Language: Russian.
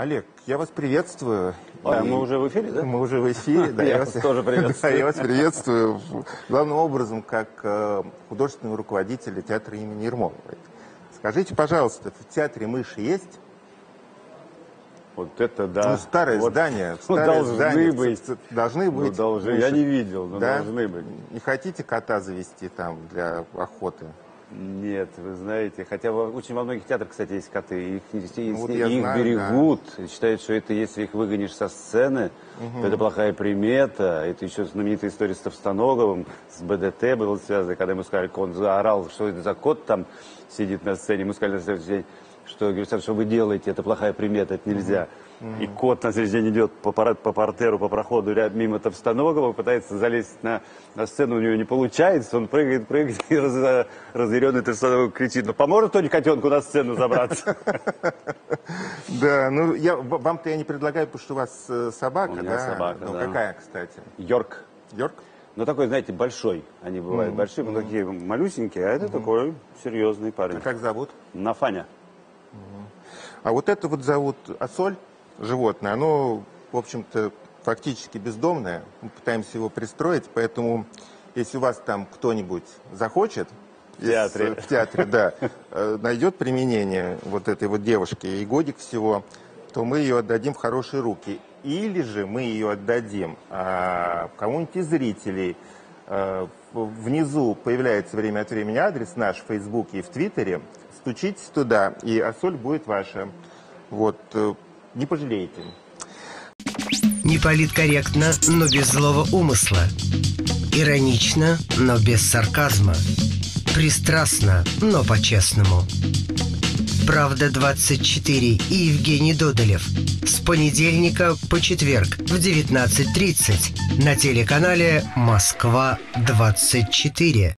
Олег, я вас приветствую. Мы уже в эфире, да? Мы уже в эфире, да. Я вас тоже приветствую. Да, я вас приветствую, главным образом, как художественного руководителя театра имени Ермоловой. Скажите, пожалуйста, в театре «Мыши» есть? Вот это да. Ну, старое здание. Должны быть. Должны быть. Должны. Я не видел, но Да? должны быть. Не хотите кота завести там для охоты? Нет, вы знаете, хотя очень во многих театрах, кстати, есть коты, их знаю, берегут, считают, что это если их выгонишь со сцены, то это плохая примета. Это еще знаменитая история с Товстоноговым, с БДТ была связана, когда ему сказали, он заорал, что это за кот там сидит на сцене, ему сказали на следующий день, что, говорят, что вы делаете, это плохая примета, это нельзя. И кот на следующий день идет по партеру, по проходу ряд мимо Товстоногова, пытается залезть на сцену, у него не получается, он прыгает, и разъяренный Товстоногов кричит: ну поможет кто-нибудь котенку на сцену забраться? Да, ну вам-то я не предлагаю, потому что у вас собака, да? У меня собака, ну, да. Какая, кстати? Йорк. Йорк? Ну такой, знаете, большой. Они бывают большие, но такие малюсенькие, а это такой серьезный парень. А как зовут? Нафаня. А вот это вот зовут Ассоль, животное, оно, в общем-то, фактически бездомное. Мы пытаемся его пристроить, поэтому, если у вас там кто-нибудь захочет в театре, да, найдет применение вот этой вот девушке и годик всего, то мы ее отдадим в хорошие руки. Или же мы ее отдадим кому-нибудь из зрителей. Внизу появляется время от времени адрес наш в Фейсбуке и в Твиттере. Стучитесь туда, и Ассоль будет ваша. Вот, не пожалеете. Не политкорректно, но без злого умысла. Иронично, но без сарказма. Пристрастно, но по-честному. «Правда-24» и Евгений Додолев. С понедельника по четверг в 19:30 на телеканале «Москва-24».